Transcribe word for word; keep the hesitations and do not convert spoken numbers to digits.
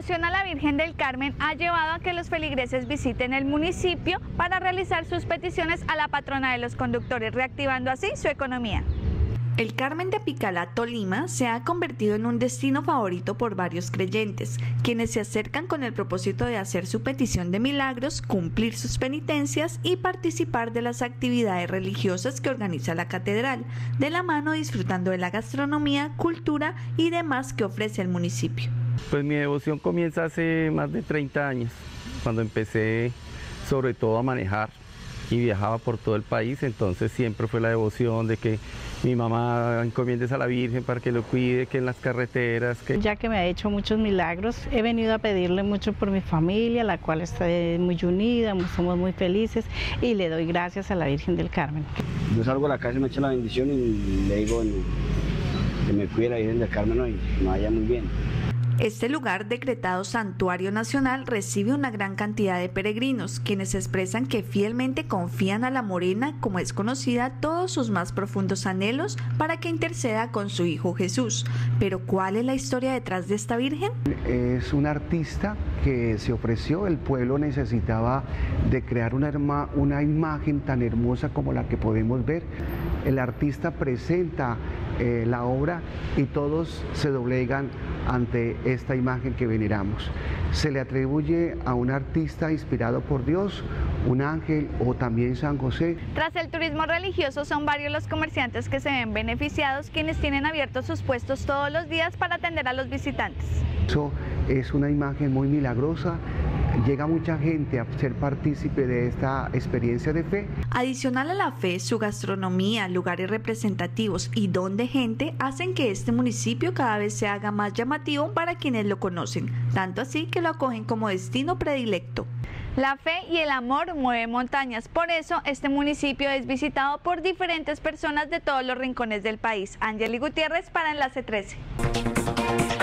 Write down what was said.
devoción a la Virgen del Carmen ha llevado a que los feligreses visiten el municipio para realizar sus peticiones a la patrona de los conductores, reactivando así su economía. El Carmen de Apicalá, Tolima, se ha convertido en un destino favorito por varios creyentes, quienes se acercan con el propósito de hacer su petición de milagros, cumplir sus penitencias y participar de las actividades religiosas que organiza la catedral, de la mano disfrutando de la gastronomía, cultura y demás que ofrece el municipio. Pues mi devoción comienza hace más de treinta años, cuando empecé sobre todo a manejar y viajaba por todo el país, entonces siempre fue la devoción de que mi mamá encomiendes a la Virgen para que lo cuide, que en las carreteras. Que... Ya que me ha hecho muchos milagros, he venido a pedirle mucho por mi familia, la cual está muy unida, somos muy felices y le doy gracias a la Virgen del Carmen. Yo salgo a la casa y me echo la bendición y le digo bueno, que me cuide la Virgen del Carmen ¿no? y me vaya muy bien. Este lugar, decretado Santuario Nacional, recibe una gran cantidad de peregrinos, quienes expresan que fielmente confían a la Morena, como es conocida, todos sus más profundos anhelos para que interceda con su Hijo Jesús. Pero ¿cuál es la historia detrás de esta Virgen? Es una artista que se ofreció, el pueblo necesitaba de crear una, una imagen tan hermosa como la que podemos ver. El artista presenta eh, la obra y todos se doblegan ante esta imagen que veneramos. Se le atribuye a un artista inspirado por Dios, un ángel o también San José. Tras el turismo religioso, son varios los comerciantes que se ven beneficiados, quienes tienen abiertos sus puestos todos los días para atender a los visitantes. Eso es una imagen muy milagrosa. Llega mucha gente a ser partícipe de esta experiencia de fe. Adicional a la fe, su gastronomía, lugares representativos y don de gente hacen que este municipio cada vez se haga más llamativo para quienes lo conocen, tanto así que lo acogen como destino predilecto. La fe y el amor mueven montañas, por eso este municipio es visitado por diferentes personas de todos los rincones del país. Angeli Gutiérrez para Enlace trece.